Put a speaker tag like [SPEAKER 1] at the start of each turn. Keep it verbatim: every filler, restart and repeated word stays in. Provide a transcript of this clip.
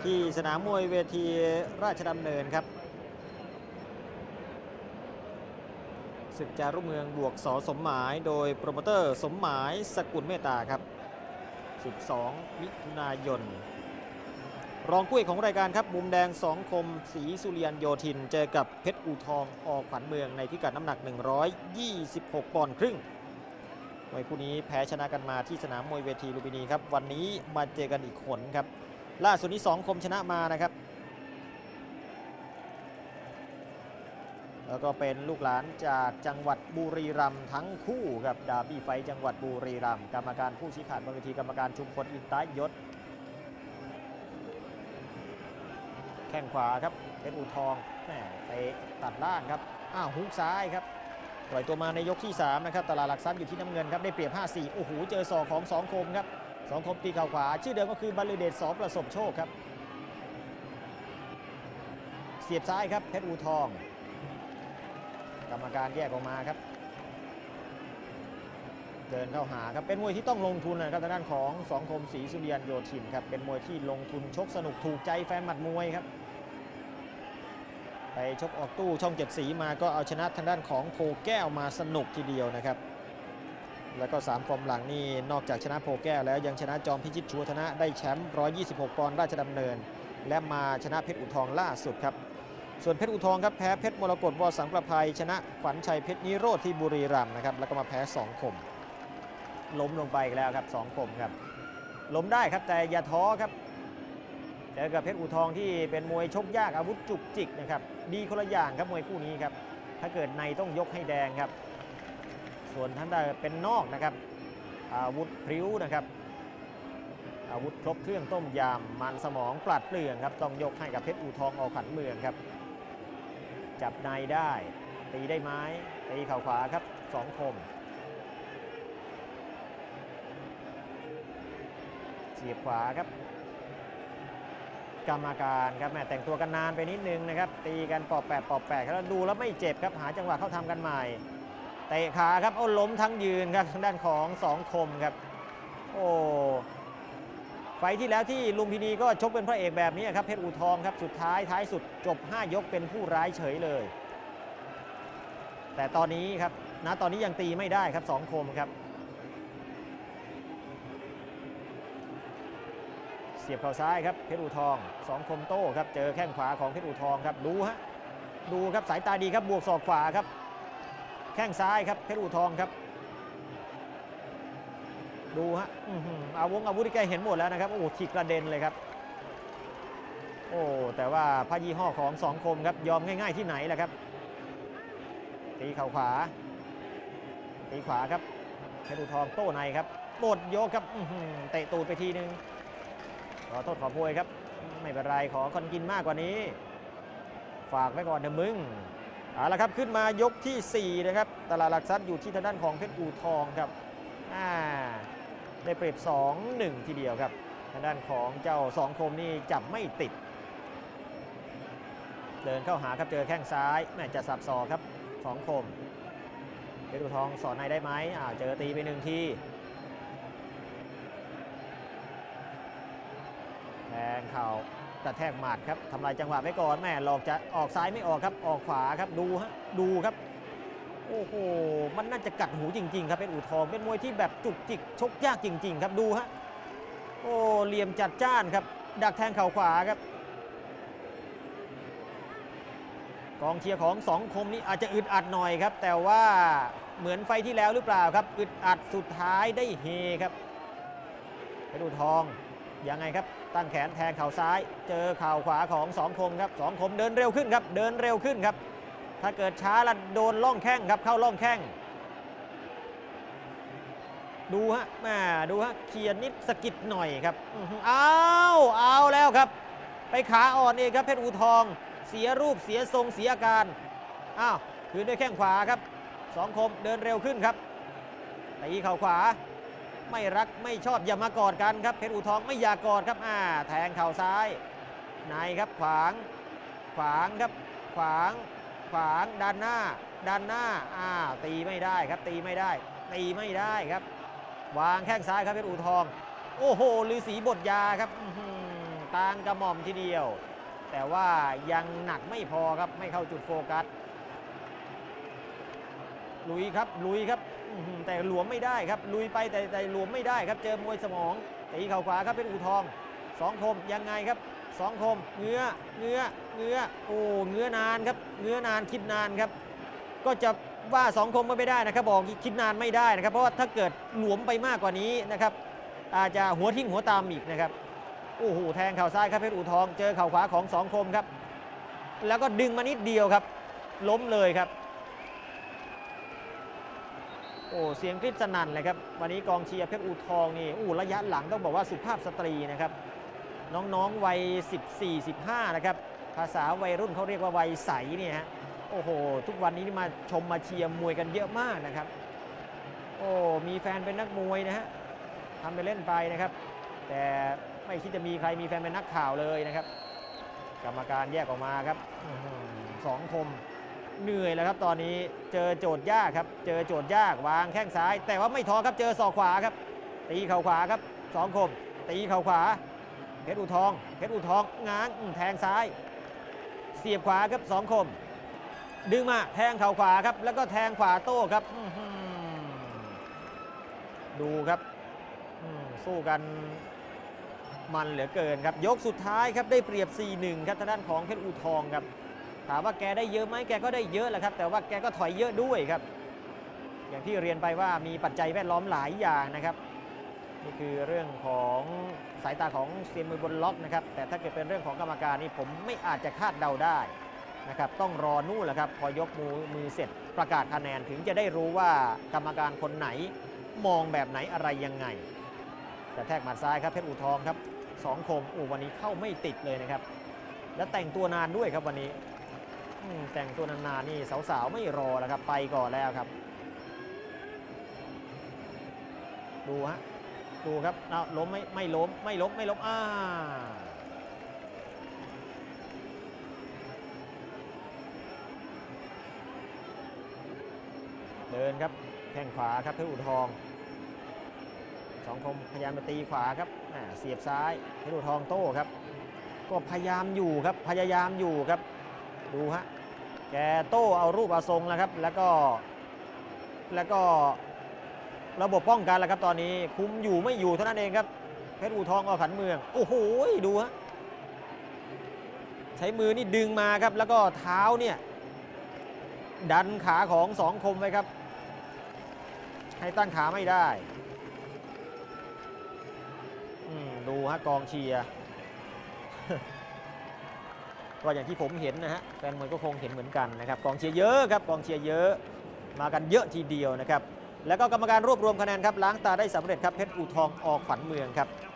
[SPEAKER 1] ที่สนามมวยเวทีราชดำเนินครับศึกจารุเมืองบวกส.สมหมายโดยโปรโมเตอร์สมหมายสกุลเมตตาครับสิบสองมิถุนายนรองคู่เอกของรายการครับมุมแดงสองคมศรีสุริยันโยธินเจอกับเพชรอู่ทองอขวัญเมืองในพิกัดน้ำหนักหนึ่งร้อยยี่สิบหกปอนด์ครึ่งมวยคู่นี้แพ้ชนะกันมาที่สนามมวยเวทีลุมพินีครับวันนี้มาเจอกันอีกคนครับล่าสุดนี้สองคมชนะมานะครับแล้วก็เป็นลูกหลานจากจังหวัดบุรีรัมย์ทั้งคู่ครับดาร์บี้ไฟจังหวัดบุรีรัมย์กรรมการผู้ชี้ขาดบนเวทีกรรมการชุมพลอินตายศแข้งขวาครับเพชรอู่ทองแหมไปตัดล่างครับอ้าวฮุกซ้ายครับปล่อยตัวมาในยกที่สามนะครับตลาดหลักทรัพย์อยู่ที่น้ำเงินครับได้เปรียบ ห้าสี่ โอ้โหเจอศอกของสองคมครับสองคมตีเข่าขวาชื่อเดิมก็คือบรรลือเดชสอประสบโชคครับเสียบซ้ายครับเพชรอู่ทองกรรมการแยกออกมาครับเดินเข้าหาครับเป็นมวยที่ต้องลงทุนนะครับทางด้านของสองคมศรีสุริยันโยธินครับเป็นมวยที่ลงทุนชกสนุกถูกใจแฟนหมัดมวยครับไปชกออกตู้ช่องเจ็ดสีมาก็เอาชนะทางด้านของโพแก้วมาสนุกทีเดียวนะครับแล้วก็สามฟอร์มหลังนี่นอกจากชนะโพแก้วแล้วยังชนะจอมพิชิตชัวธนะได้แชมป์หนึ่งร้อยยี่สิบหกปอนด์ราชดำเนินและมาชนะเพชรอู่ทองล่าสุดครับส่วนเพชรอู่ทองครับแพ้เพชรมรกตวสังประภัยชนะขวัญชัยเพชรนิโรธที่บุรีรัมย์นะครับแล้วก็มาแพ้สองคมล้มลงไปอีกแล้วครับสองคมครับล้มได้ครับแต่อย่าท้อครับเจอกับเพชรอู่ทองที่เป็นมวยชกยากอาวุธจุกจิกนะครับดีคนละอย่างครับมวยคู่นี้ครับถ้าเกิดในต้องยกให้แดงครับส่วนท่านใดเป็นนอกนะครับอาวุธพริ้วนะครับอาวุธครบเครื่องต้มยำมันสมองปลัดเปลืองครับต้องยกให้กับเพชรอู่ทองอขวัญเมืองครับจับในได้ตีได้ไม้ตีเข่าขวาครับสองคมเสียบขวาครับกรรมการครับแม่แต่งตัวกันนานไปนิดนึงนะครับตีกันปอบแปะปอบแปะแล้วดูแล้วไม่เจ็บครับหาจังหวะเข้าทำกันใหม่เตะขาครับเอาล้มทั้งยืนครับทางด้านของสองคมครับโอ้ไฟที่แล้วที่ลุมพินีก็ชกเป็นพระเอกแบบนี้ครับเพชรอู่ทองครับสุดท้ายท้ายสุดจบห้ายกเป็นผู้ร้ายเฉยเลยแต่ตอนนี้ครับณตอนนี้ยังตีไม่ได้ครับสองคมครับเสียบเข่าซ้ายครับเพชรอู่ทองสองคมโต้ครับเจอแข้งขวาของเพชรอู่ทองครับดูฮะดูครับสายตาดีครับบวกศอกขวาครับแข้งซ้ายครับเพชรอู่ทองครับดูฮะอาวงอาวุธที่แกเห็นหมดแล้วนะครับโอ้ถีกกระเด็นเลยครับโอ้แต่ว่าพระยี่ห้อของสองคมครับยอมง่ายๆที่ไหนแหละครับตีเข่าขวาตีขวาครับเพชรอู่ทองโต้ในครับโบดโยกครับเตะตูดไปทีนึงขอโทษขอโพยครับไม่เป็นไรขอคนกินมากกว่านี้ฝากไว้ก่อนเถอะมึงเอาละครับขึ้นมายกที่สี่นะครับตลาดหลักทรัพย์อยู่ที่ทางด้านของเพชรอู่ทองครับอ่าได้เปรียบ สองหนึ่ง ทีเดียวครับทางด้านของเจ้าสองคมนี่จับไม่ติดเดินเข้าหาครับเจอแข้งซ้ายแม่จะสับศอกครับสองคมเพชรอู่ทองสอนในได้ไหมอ่าเจอตีไปหนึ่งทีแทงเข่ากระแทกหมัดครับทำลายจังหวะไว้ก่อนแม่หลอกจะออกซ้ายไม่ออกครับออกขวาครับดูฮะดูครับโอ้โหมันน่าจะกัดหูจริงๆครับเพชรอู่ทองเป็นมวยที่แบบจุกจิกชกยากจริงๆครับดูฮะโอ้เหลี่ยมจัดจ้านครับดักแทงเข่าขวาครับกองเชียร์ของสองคมนี้อาจจะอึดอัดหน่อยครับแต่ว่าเหมือนไฟที่แล้วหรือเปล่าครับอึดอัดสุดท้ายได้เฮครับเพชรอู่ทองยังไงครับตั้งแขนแทงเข่าซ้ายเจอเข่าขวาของสองคมครับสองคมเดินเร็วขึ้นครับเดินเร็วขึ้นครับถ้าเกิดช้าแล้วโดนล่องแข้งครับเข้าล่องแข้งดูฮะแม่ดูฮะเขียนนิดสกิดหน่อยครับอ้าวเอาแล้วครับไปขาอ่อนเองครับเพชรอู่ทองเสียรูปเสียทรงเสียอาการอ้าวคืนด้วยแข้งขวาครับสองคมเดินเร็วขึ้นครับตีเข่าขวาไม่รักไม่ชอบอย่ามากอดกันครับเพชรอู่ทองไม่อยากกอดครับอ่าแทงเข่าซ้ายในครับขวางขวางครับขวางขวางด้านหน้าด้านหน้าอ่าตีไม่ได้ครับตีไม่ได้ตีไม่ได้ครับวางแข้งซ้ายครับเพชรอู่ทองโอ้โหฤาษีบทยาครับตกลางกระหม่อมทีเดียว แต่ว่ายังหนักไม่พอครับไม่เข้าจุดโฟกัสลุยครับลุยครับแต่หลวมไม่ได้ครับลุยไปแต่แต่หลวมไม่ได้ครับเจอมวยสมองตีเข่าขวาครับเป็นอู่ทองสองคมยังไงครับสองคมเงื้อเงื้อเงื้อโอ้เงื้อนานครับเงื้อนานคิดนานครับก็จะว่าสองคมก็ไม่ได้นะครับบอกคิดนานไม่ได้นะครับเพราะว่าถ้าเกิดหลวมไปมากกว่านี้นะครับอาจจะหัวทิ่มหัวตามอีกนะครับโอ้โหแทงเข่าซ้ายครับเพชรอู่ทองเจอเข่าขวาของสองคมครับแล้วก็ดึงมานิดเดียวครับล้มเลยครับโอ้เสียงกรี๊ดสนั่นเลยครับวันนี้กองเชียร์เพชรอู่ทองนี่อู้ระยะหลังต้องบอกว่าสุภาพสตรีนะครับน้องๆวัยสิบสี่ สิบห้านะครับภาษาวัยรุ่นเขาเรียกว่าวัยใสเนี่ยฮะโอ้โหทุกวันนี้มาชมมาเชียร์มวยกันเยอะมากนะครับโอ้มีแฟนเป็นนักมวยนะฮะทำไปเล่นไปนะครับแต่ไม่คิดจะมีใครมีแฟนเป็นนักข่าวเลยนะครับกรรมการแยกออกมาครับสองคมเหนื่อยแล้วครับตอนนี้เจอโจทย์ยากครับเจอโจทย์ยากวางแข้งซ้ายแต่ว่าไม่ท้อครับเจอศอกขวาครับตีเข่าขวาครับสองคมตีเข่าขวาเพชรอู่ทองเพชรอู่ทองง้างแทงซ้ายเสียบขวาครับสองคมดึงมาแทงเข่าขวาครับแล้วก็แทงขวาโต้ครับดูครับสู้กันมันเหลือเกินครับยกสุดท้ายครับได้เปรียบ สี่หนึ่ง ครับทางด้านของเพชรอู่ทองครับถามว่าแกได้เยอะไหมแกก็ได้เยอะแหละครับแต่ว่าแกก็ถอยเยอะด้วยครับอย่างที่เรียนไปว่ามีปัจจัยแวดล้อมหลายอย่างนะครับนี่คือเรื่องของสายตาของเซียนมวยบนล็อกนะครับแต่ถ้าเกิดเป็นเรื่องของกรรมการนี่ผมไม่อาจจะคาดเดาได้นะครับต้องรอนู่นแหละครับพอยกมือมือเสร็จประกาศคะแนนถึงจะได้รู้ว่ากรรมการคนไหนมองแบบไหนอะไรยังไงแต่แทกหมัดซ้ายครับเพชรอู่ทองครับสองคมอู่วันนี้เข้าไม่ติดเลยนะครับแล้วแต่งตัวนานด้วยครับวันนี้แต่งตัวนานๆนี่สาวๆไม่รอแล้วครับไปก่อนแล้วครับดูฮะดูครับเอาล้มไม่ไม่ล้มไม่ล้มไม่ล้มอ่าเดินครับแข้งขวาครับเพชรอู่ทองสองคมพยายามมาตีขวาครับเสียบซ้ายเพชรอู่ทองโต้ครับก็พยายามอยู่ครับพยายามอยู่ครับดูฮะแกโต้เอารูปเอาทรงแล้วครับแล้วก็แล้วก็ระบบป้องกันแล้วครับตอนนี้คุมอยู่ไม่อยู่เท่านั้นเองครับเพชรอู่ทองอขันเมืองโอ้โหดูฮะใช้มือนี่ดึงมาครับแล้วก็เท้าเนี่ยดันขาของสองคมไว้ครับให้ตั้งขาไม่ได้ดูฮะกองเชียร์ก็อย่างที่ผมเห็นนะฮะแฟนมวยก็คงเห็นเหมือนกันนะครับกองเชียร์เยอะครับกองเชียร์เยอะมากันเยอะทีเดียวนะครับแล้วก็กรรมการรวบรวมคะแนนครับล้างตาได้สำเร็จครับเพชรอู่ทองอขวัญเมืองครับ